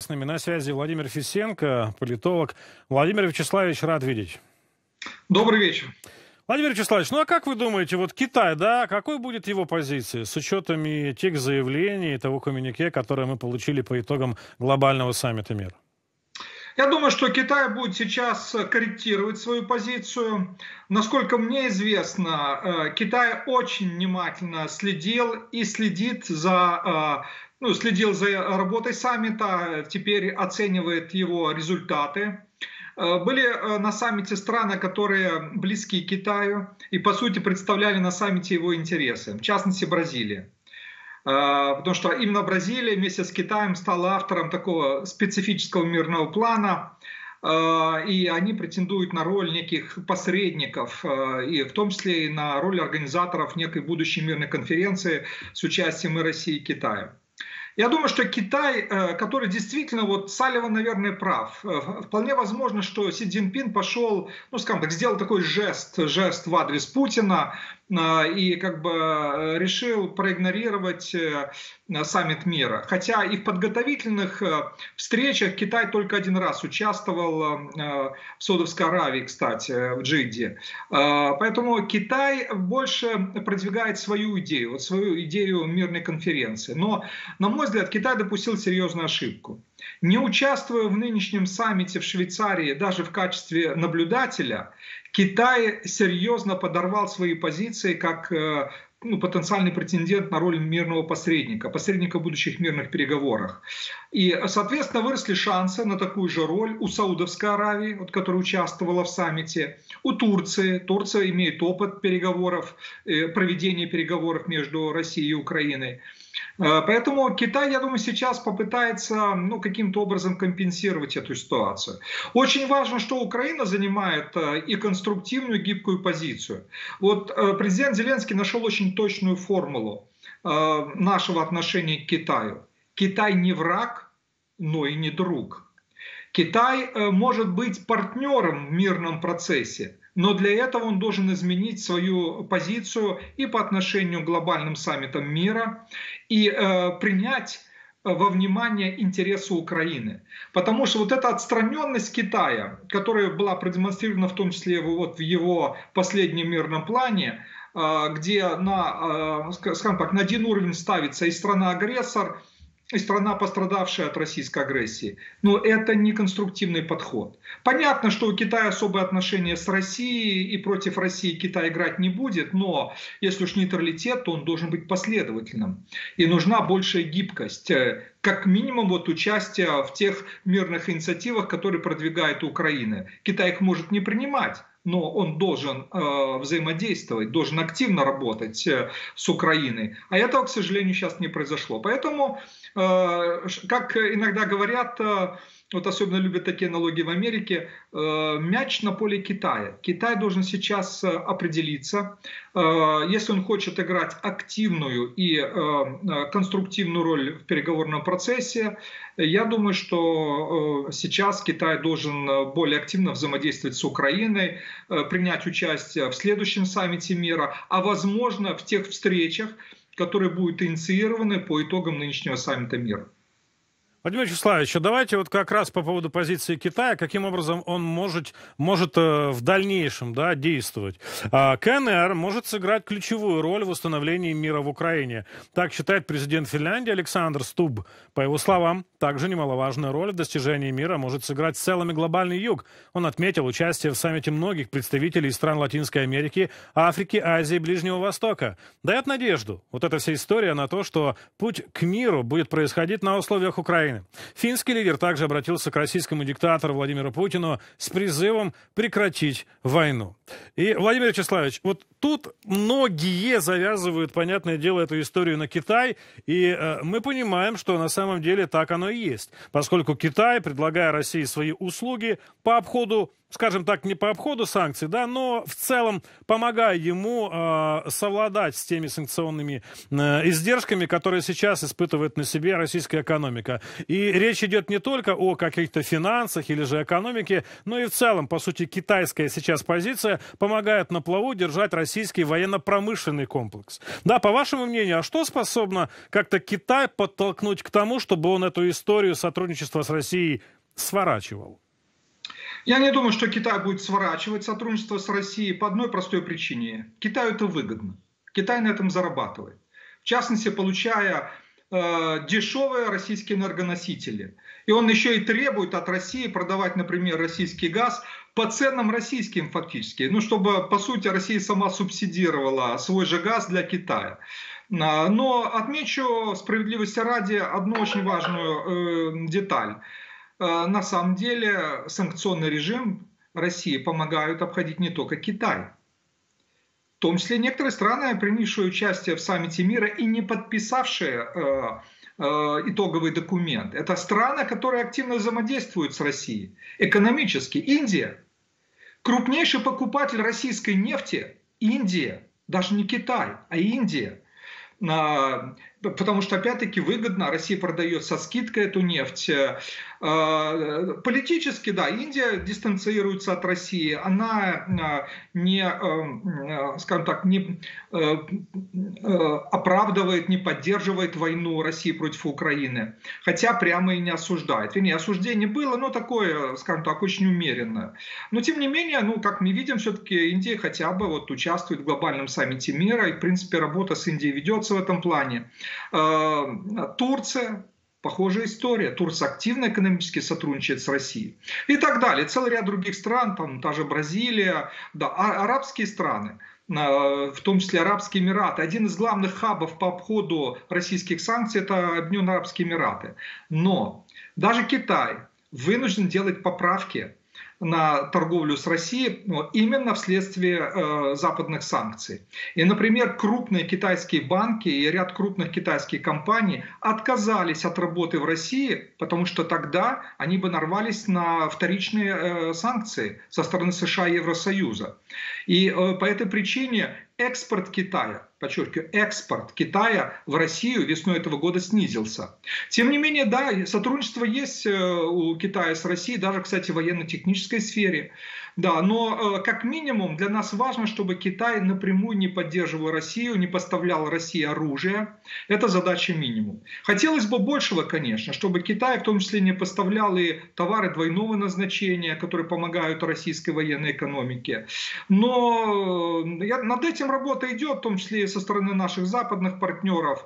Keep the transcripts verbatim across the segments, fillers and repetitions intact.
с нами на связи Владимир Фисенко, политолог. Владимир Вячеславович, рад видеть. Добрый вечер. Владимир Вячеславович, ну а как вы думаете, вот Китай, да, какой будет его позиция с учетом и тех заявлений, и того коммюнике, которое мы получили по итогам глобального саммита мира? Я думаю, что Китай будет сейчас корректировать свою позицию. Насколько мне известно, Китай очень внимательно следил и следит за, ну, следил за работой саммита, теперь оценивает его результаты. Были на саммите страны, которые близки к Китаю и, по сути, представляли на саммите его интересы, в частности, Бразилия. Потому что именно Бразилия вместе с Китаем стала автором такого специфического мирного плана, и они претендуют на роль неких посредников, и в том числе и на роль организаторов некой будущей мирной конференции с участием и России, и Китая. Я думаю, что Китай, который действительно, вот Салливан, наверное, прав. Вполне возможно, что Си Цзиньпин пошел, ну, скажем так, сделал такой жест, жест в адрес Путина и как бы решил проигнорировать саммит мира. Хотя и в подготовительных встречах Китай только один раз участвовал в Саудовской Аравии, кстати, в Джидде. Поэтому Китай больше продвигает свою идею, вот свою идею мирной конференции. Но, на мой взгляд, Китай допустил серьезную ошибку. Не участвуя в нынешнем саммите в Швейцарии даже в качестве наблюдателя, Китай серьезно подорвал свои позиции как ну, потенциальный претендент на роль мирного посредника, посредника в будущих мирных переговорах. И, соответственно, выросли шансы на такую же роль у Саудовской Аравии, вот, которая участвовала в саммите, у Турции. Турция имеет опыт переговоров, проведения переговоров между Россией и Украиной. Поэтому Китай, я думаю, сейчас попытается ну, каким-то образом компенсировать эту ситуацию. Очень важно, что Украина занимает и конструктивную, и гибкую позицию. Вот президент Зеленский нашел очень точную формулу нашего отношения к Китаю. Китай не враг, но и не друг. Китай может быть партнером в мирном процессе, но для этого он должен изменить свою позицию и по отношению к глобальным саммитам мира, и э, принять во внимание интересы Украины. Потому что вот эта отстраненность Китая, которая была продемонстрирована в том числе вот в его последнем мирном плане, э, где на, э, скажем так, на один уровень ставится и страна-агрессор, и страна, пострадавшая от российской агрессии. Но это не конструктивный подход. Понятно, что у Китая особые отношения с Россией, и против России Китай играть не будет, но если уж нейтралитет, то он должен быть последовательным. И нужна большая гибкость, как минимум вот участие в тех мирных инициативах, которые продвигает Украина. Китай их может не принимать, но он должен э, взаимодействовать, должен активно работать э, с Украиной. А этого, к сожалению, сейчас не произошло. Поэтому, э, как иногда говорят, э, вот особенно любят такие аналогии в Америке, э, мяч на поле Китая. Китай должен сейчас э, определиться, э, если он хочет играть активную и э, конструктивную роль в переговорном процессе. Я думаю, что э, сейчас Китай должен более активно взаимодействовать с Украиной, принять участие в следующем саммите мира, а возможно в тех встречах, которые будут инициированы по итогам нынешнего саммита мира. Владимир Вячеславович, давайте вот как раз по поводу позиции Китая, каким образом он может, может э, в дальнейшем да, действовать. А КНР может сыграть ключевую роль в восстановлении мира в Украине. Так считает президент Финляндии Александр Стуб. По его словам, также немаловажную роль в достижении мира может сыграть в целом и глобальный юг. Он отметил участие в саммите многих представителей стран Латинской Америки, Африки, Азии, Ближнего Востока. Дает надежду. Вот эта вся история на то, что путь к миру будет происходить на условиях Украины. Финский лидер также обратился к российскому диктатору Владимиру Путину с призывом прекратить войну. И, Владимир Вячеславович, вот тут многие завязывают, понятное дело, эту историю на Китай, и э, мы понимаем, что на самом деле так оно и есть, поскольку Китай, предлагая России свои услуги по обходу, скажем так, не по обходу санкций, да, но в целом помогая ему э, совладать с теми санкционными э, издержками, которые сейчас испытывает на себе российская экономика. И речь идет не только о каких-то финансах или же экономике, но и в целом, по сути, китайская сейчас позиция которые помогают на плаву держать российский военно-промышленный комплекс. Да, по вашему мнению, а что способно как-то Китай подтолкнуть к тому, чтобы он эту историю сотрудничества с Россией сворачивал? Я не думаю, что Китай будет сворачивать сотрудничество с Россией по одной простой причине. Китаю это выгодно. Китай на этом зарабатывает. В частности, получая э, дешевые российские энергоносители. И он еще и требует от России продавать, например, российский газ по ценам российским фактически. Ну, чтобы, по сути, Россия сама субсидировала свой же газ для Китая. Но отмечу справедливости ради одну очень важную э, деталь. На самом деле санкционный режим России помогают обходить не только Китай. В том числе некоторые страны, принявшие участие в саммите мира и не подписавшие э, э, итоговый документ. Это страны, которые активно взаимодействуют с Россией. Экономически. Индия. Крупнейший покупатель российской нефти. Индия. Даже не Китай, а Индия. Потому что, опять-таки, выгодно. Россия продает со скидкой эту нефть. Политически, да, Индия дистанцируется от России. Она не, скажем так, не оправдывает, не поддерживает войну России против Украины. Хотя прямо и не осуждает. Вернее, осуждение было, но такое, скажем так, очень умеренное. Но, тем не менее, ну, как мы видим, все-таки Индия хотя бы вот участвует в глобальном саммите мира. И, в принципе, работа с Индией ведется в этом плане. Турция. Похожая история. Турция активно экономически сотрудничает с Россией. И так далее. Целый ряд других стран, там та же Бразилия, да, а, арабские страны, в том числе Арабские Эмираты. Один из главных хабов по обходу российских санкций — это Объединенные Арабские Эмираты. Но даже Китай вынужден делать поправки на торговлю с Россией именно вследствие э, западных санкций. И, например, крупные китайские банки и ряд крупных китайских компаний отказались от работы в России, потому что тогда они бы нарвались на вторичные э, санкции со стороны США и Евросоюза. И э, по этой причине экспорт Китая, подчеркиваю, экспорт Китая в Россию весной этого года снизился. Тем не менее, да, сотрудничество есть у Китая с Россией, даже, кстати, в военно-технической сфере. Да, но как минимум для нас важно, чтобы Китай напрямую не поддерживал Россию, не поставлял России оружие. Это задача минимум. Хотелось бы большего, конечно, чтобы Китай в том числе не поставлял и товары двойного назначения, которые помогают российской военной экономике. Но над этим работа идет, в том числе и со стороны наших западных партнеров.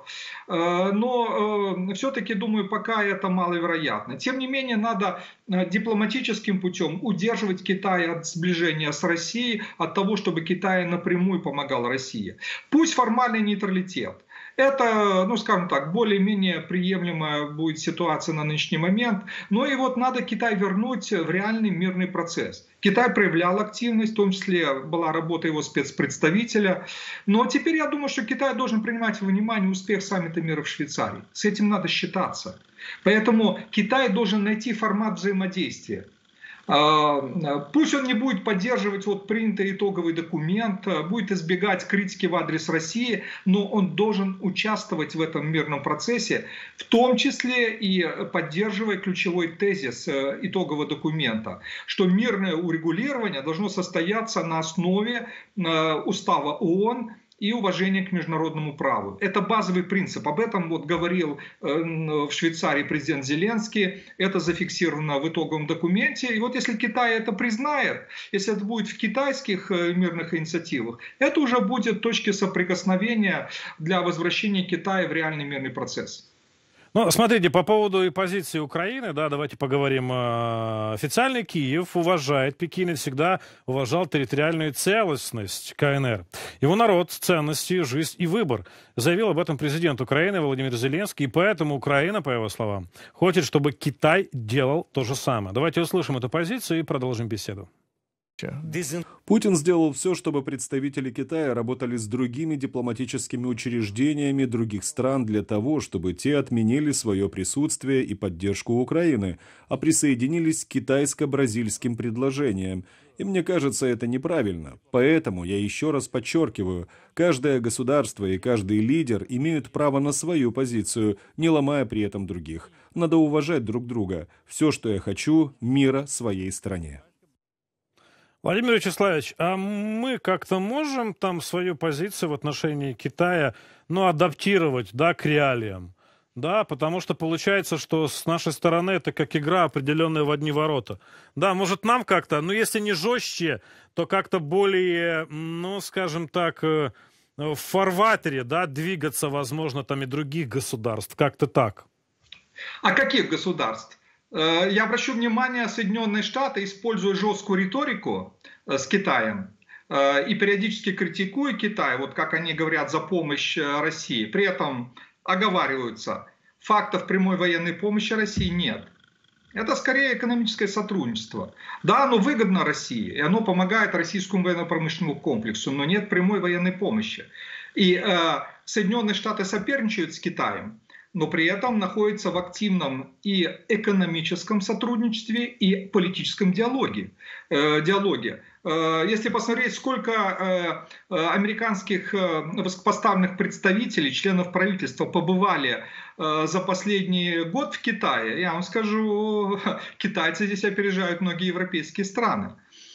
Но все-таки, думаю, пока это маловероятно. Тем не менее, надо дипломатическим путем удерживать Китай от сближения с Россией, от того, чтобы Китай напрямую помогал России. Пусть формальный нейтралитет. Это, ну, скажем так, более-менее приемлемая будет ситуация на нынешний момент. Но и вот надо Китай вернуть в реальный мирный процесс. Китай проявлял активность, в том числе была работа его спецпредставителя. Но теперь я думаю, что Китай должен принимать во внимание успех саммита мира в Швейцарии. С этим надо считаться. Поэтому Китай должен найти формат взаимодействия. Пусть он не будет поддерживать вот принятый итоговый документ, будет избегать критики в адрес России, но он должен участвовать в этом мирном процессе, в том числе и поддерживая ключевой тезис итогового документа, что мирное урегулирование должно состояться на основе устава ООН и уважение к международному праву. Это базовый принцип. Об этом вот говорил в Швейцарии президент Зеленский. Это зафиксировано в итоговом документе. И вот если Китай это признает, если это будет в китайских мирных инициативах, это уже будет точкой соприкосновения для возвращения Китая в реальный мирный процесс. Ну, смотрите, по поводу и позиции Украины, да, давайте поговорим. Официальный Киев уважает, Пекин и всегда уважал территориальную целостность КНР. Его народ, ценности, жизнь и выбор. Заявил об этом президент Украины Владимир Зеленский. И поэтому Украина, по его словам, хочет, чтобы Китай делал то же самое. Давайте услышим эту позицию и продолжим беседу. Путин сделал все, чтобы представители Китая работали с другими дипломатическими учреждениями других стран для того, чтобы те отменили свое присутствие и поддержку Украины, а присоединились к китайско-бразильским предложениям. И мне кажется, это неправильно. Поэтому я еще раз подчеркиваю, каждое государство и каждый лидер имеют право на свою позицию, не ломая при этом других. Надо уважать друг друга. Все, что я хочу, мира своей стране. Владимир Вячеславович, а мы как-то можем там свою позицию в отношении Китая, ну, адаптировать, да, к реалиям? Да, потому что получается, что с нашей стороны это как игра, определенная в одни ворота. Да, может нам как-то, ну, если не жестче, то как-то более, ну, скажем так, э, в фарватере, да, двигаться, возможно, там и других государств, как-то так. А каких государств? Я обращу внимание, Соединенные Штаты используют жесткую риторику с Китаем и периодически критикуют Китай, вот как они говорят, за помощь России. При этом оговариваются, фактов прямой военной помощи России нет. Это скорее экономическое сотрудничество. Да, оно выгодно России, и оно помогает российскому военно-промышленному комплексу, но нет прямой военной помощи. И э, Соединенные Штаты соперничают с Китаем, но при этом находится в активном и экономическом сотрудничестве, и политическом диалоге. Э, диалоге. Э, если посмотреть, сколько э, американских э, высокопоставленных представителей, членов правительства побывали э, за последний год в Китае, я вам скажу, китайцы здесь опережают многие европейские страны.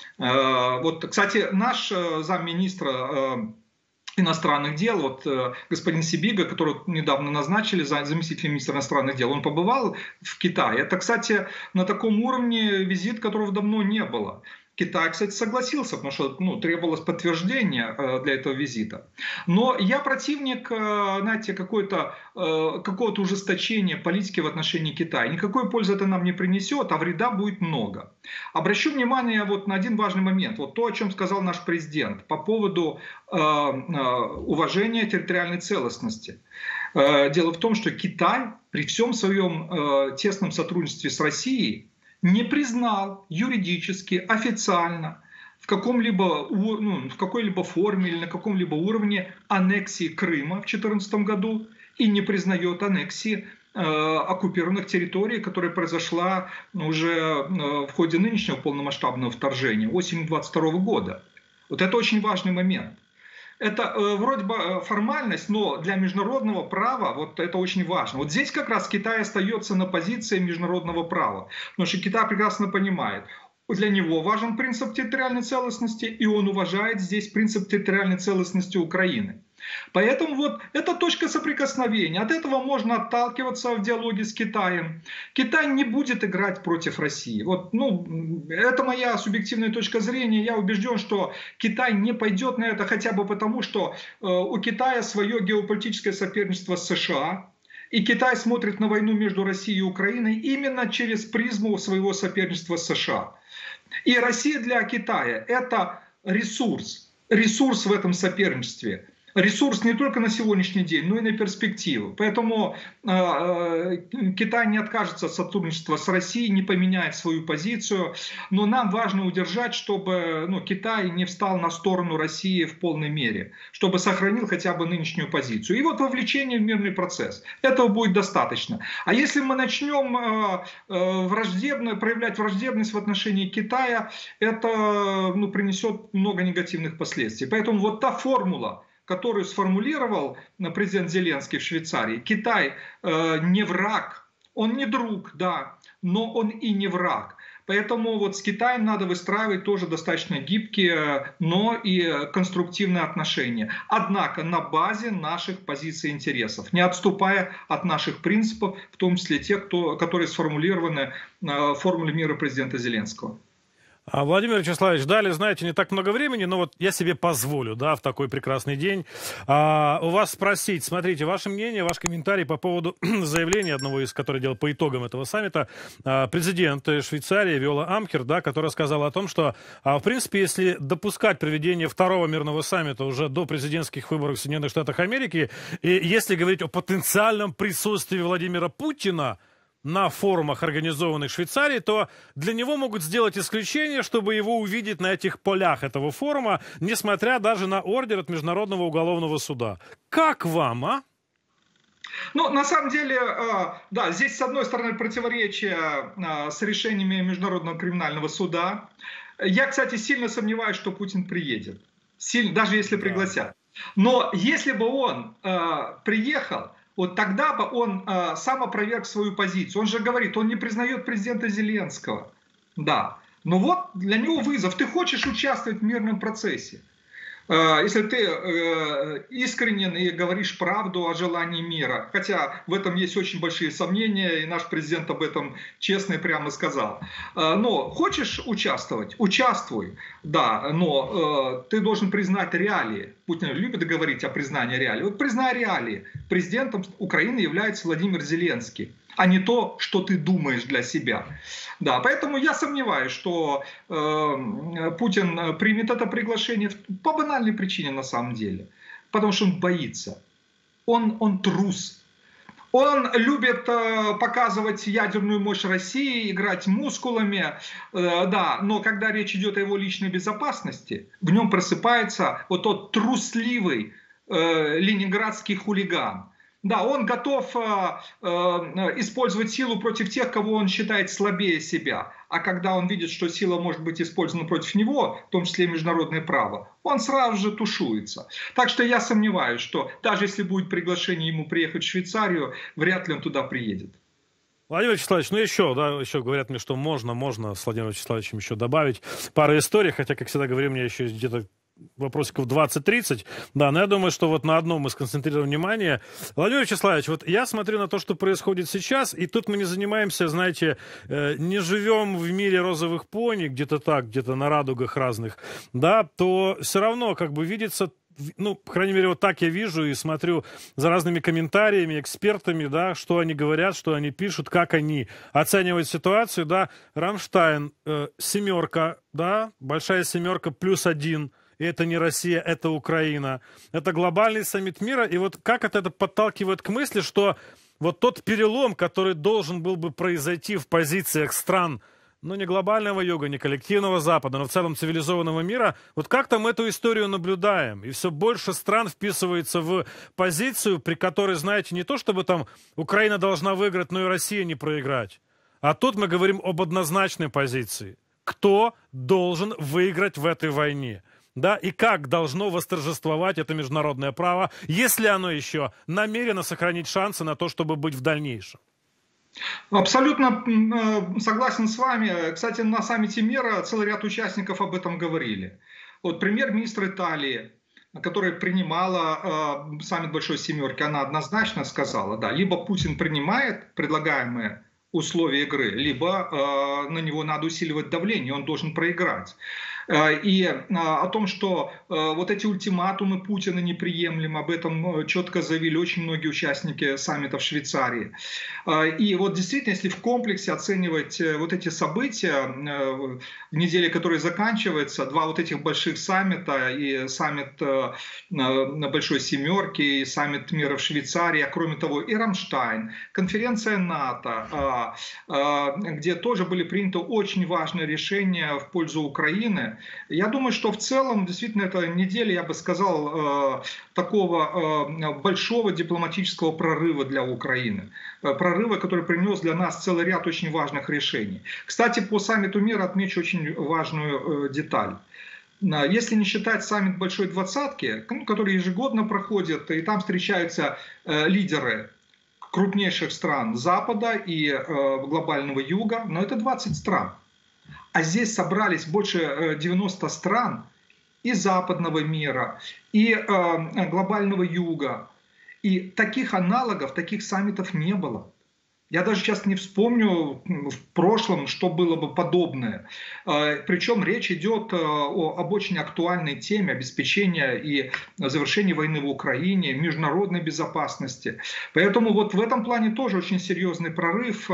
Э, вот, кстати, наш э, замминистра э, иностранных дел, вот э, господин Сибига, которого недавно назначили за заместителя министра иностранных дел, он побывал в Китае. Это, кстати, на таком уровне визит, которого давно не было. Китай, кстати, согласился, потому что ну, требовалось подтверждение э, для этого визита. Но я противник, э, знаете, какой-то, э, какого-то ужесточения политики в отношении Китая. Никакой пользы это нам не принесет, а вреда будет много. Обращу внимание вот на один важный момент. Вот то, о чем сказал наш президент по поводу э, э, уважения территориальной целостности. Э, дело в том, что Китай при всем своем э, тесном сотрудничестве с Россией не признал юридически, официально, в, каком-либо, ну, в какой-либо форме или на каком-либо уровне аннексии Крыма в две тысячи четырнадцатом году и не признает аннексии э, оккупированных территорий, которая произошла уже э, в ходе нынешнего полномасштабного вторжения, осенью две тысячи двадцать второго года. Вот это очень важный момент. Это э, вроде бы формальность, но для международного права вот это очень важно. Вот здесь как раз Китай остается на позиции международного права. Потому что Китай прекрасно понимает, для него важен принцип территориальной целостности, и он уважает здесь принцип территориальной целостности Украины. Поэтому вот это точка соприкосновения. От этого можно отталкиваться в диалоге с Китаем. Китай не будет играть против России. Вот, ну, это моя субъективная точка зрения. Я убежден, что Китай не пойдет на это хотя бы потому, что э, у Китая свое геополитическое соперничество с США. И Китай смотрит на войну между Россией и Украиной именно через призму своего соперничества с США. И Россия для Китая – это ресурс. Ресурс в этом соперничестве. Ресурс не только на сегодняшний день, но и на перспективу. Поэтому э, Китай не откажется от сотрудничества с Россией, не поменяет свою позицию. Но нам важно удержать, чтобы ну, Китай не встал на сторону России в полной мере, чтобы сохранил хотя бы нынешнюю позицию. И вот вовлечение в мирный процесс. Этого будет достаточно. А если мы начнем э, э, враждебно, проявлять враждебность в отношении Китая, это ну, принесет много негативных последствий. Поэтому вот та формула, которую сформулировал президент Зеленский в Швейцарии. Китай э, не враг, он не друг, да, но он и не враг. Поэтому вот с Китаем надо выстраивать тоже достаточно гибкие, но и конструктивные отношения. Однако на базе наших позиций и интересов, не отступая от наших принципов, в том числе тех, кто, которые сформулированы в формуле мира президента Зеленского. А, Владимир Вячеславович, дали, знаете, не так много времени, но вот я себе позволю, да, в такой прекрасный день а, у вас спросить, смотрите, ваше мнение, ваш комментарий по поводу заявления одного из, который делал по итогам этого саммита, а, президент Швейцарии Виола Амкер, да, которая сказала о том, что, а, в принципе, если допускать проведение второго мирного саммита уже до президентских выборов в Соединенных Штатах Америки, и если говорить о потенциальном присутствии Владимира Путина на форумах, организованных в Швейцарии, то для него могут сделать исключение, чтобы его увидеть на этих полях этого форума, несмотря даже на ордер от Международного уголовного суда. Как вам, а? Ну, на самом деле, да, здесь, с одной стороны, противоречие с решениями Международного криминального суда. Я, кстати, сильно сомневаюсь, что Путин приедет, сильно, даже если пригласят. Но если бы он приехал, вот тогда бы он э, сам опроверг свою позицию. Он же говорит, он не признает президента Зеленского. Да. Но вот для него вызов. Ты хочешь участвовать в мирном процессе. Если ты искренен и говоришь правду о желании мира, хотя в этом есть очень большие сомнения, и наш президент об этом честно и прямо сказал. Но хочешь участвовать? Участвуй, да, но ты должен признать реалии. Путин любит говорить о признании реалий. Вот признай реалии. Президентом Украины является Владимир Зеленский, а не то, что ты думаешь для себя. Да, поэтому я сомневаюсь, что э, Путин примет это приглашение по банальной причине на самом деле. Потому что он боится. Он, он трус. Он любит э, показывать ядерную мощь России, играть мускулами, э, да, но когда речь идет о его личной безопасности, в нем просыпается вот тот трусливый э, ленинградский хулиган. Да, он готов э, э, использовать силу против тех, кого он считает слабее себя. А когда он видит, что сила может быть использована против него, в том числе и международное право, он сразу же тушуется. Так что я сомневаюсь, что даже если будет приглашение ему приехать в Швейцарию, вряд ли он туда приедет. Владимир Вячеславович, ну еще, да, еще говорят мне, что можно, можно с Владимиром Вячеславовичем еще добавить пару историй, хотя, как всегда говорю, у меня еще где-то вопросиков двадцать-тридцать, да, но я думаю, что вот на одном мы сконцентрируем внимание. Владимир Вячеславович, вот я смотрю на то, что происходит сейчас, и тут мы не занимаемся, знаете, э, не живем в мире розовых пони, где-то так, где-то на радугах разных, да, то все равно как бы видится, ну, по крайней мере, вот так я вижу и смотрю за разными комментариями, экспертами, да, что они говорят, что они пишут, как они оценивают ситуацию, да, Рамштайн, э, семерка, да, большая семерка плюс один, и это не Россия, это Украина. Это глобальный саммит мира. И вот как это подталкивает к мысли, что вот тот перелом, который должен был бы произойти в позициях стран, ну, не глобального юга, не коллективного Запада, но в целом цивилизованного мира, вот как-то мы эту историю наблюдаем. И все больше стран вписывается в позицию, при которой, знаете, не то, чтобы там Украина должна выиграть, но и Россия не проиграть. А тут мы говорим об однозначной позиции. Кто должен выиграть в этой войне? Да, и как должно восторжествовать это международное право, если оно еще намерено сохранить шансы на то, чтобы быть в дальнейшем? Абсолютно согласен с вами. Кстати, на саммите мира целый ряд участников об этом говорили. Вот премьер-министр Италии, которая принимала э, саммит Большой Семерки, она однозначно сказала, да, либо Путин принимает предлагаемые условия игры, либо э, на него надо усиливать давление, он должен проиграть. И о том, что вот эти ультиматумы Путина неприемлемы, об этом четко заявили очень многие участники саммита в Швейцарии. И вот действительно, если в комплексе оценивать вот эти события, в неделе, которая заканчивается, два вот этих больших саммита, и саммит Большой Семерки, и саммит мира в Швейцарии, а кроме того и Рамштайн, конференция НАТО, где тоже были приняты очень важные решения в пользу Украины. Я думаю, что в целом, действительно, эта неделя, я бы сказал, такого большого дипломатического прорыва для Украины. Прорыва, который принес для нас целый ряд очень важных решений. Кстати, по саммиту мира отмечу очень важную деталь. Если не считать саммит Большой Двадцатки, который ежегодно проходит, и там встречаются лидеры крупнейших стран Запада и глобального Юга, но это двадцать стран. А здесь собрались больше девяноста стран и западного мира, и э, глобального юга. И таких аналогов, таких саммитов не было. Я даже сейчас не вспомню в прошлом, что было бы подобное. Причем речь идет об очень актуальной теме обеспечения и завершения войны в Украине, международной безопасности. Поэтому вот в этом плане тоже очень серьезный прорыв.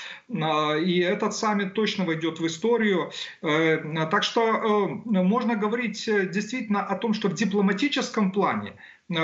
И этот саммит точно войдет в историю. Так что можно говорить действительно о том, что в дипломатическом плане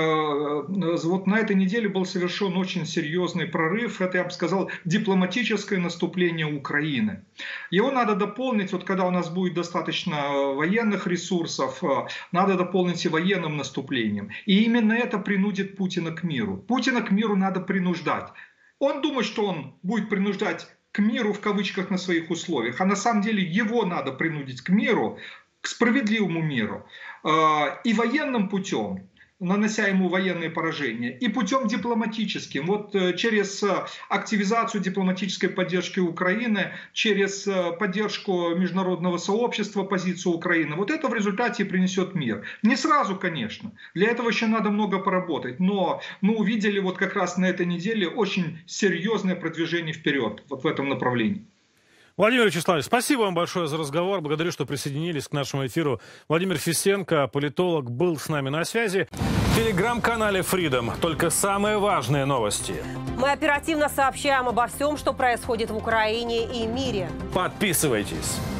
вот на этой неделе был совершен очень серьезный прорыв. Это, я бы сказал, дипломатическое наступление Украины. Его надо дополнить, вот когда у нас будет достаточно военных ресурсов, надо дополнить и военным наступлением. И именно это принудит Путина к миру. Путина к миру надо принуждать. Он думает, что он будет принуждать к миру в кавычках на своих условиях, а на самом деле его надо принудить к миру, к справедливому миру. И военным путем, нанося ему военные поражения, и путем дипломатическим, вот через активизацию дипломатической поддержки Украины, через поддержку международного сообщества, позицию Украины. Вот это в результате принесет мир. Не сразу, конечно. Для этого еще надо много поработать. Но мы увидели вот как раз на этой неделе очень серьезное продвижение вперед вот в этом направлении. Владимир Вячеславович, спасибо вам большое за разговор. Благодарю, что присоединились к нашему эфиру. Владимир Фисенко, политолог, был с нами на связи. В телеграм-канале Freedom только самые важные новости. Мы оперативно сообщаем обо всем, что происходит в Украине и мире. Подписывайтесь.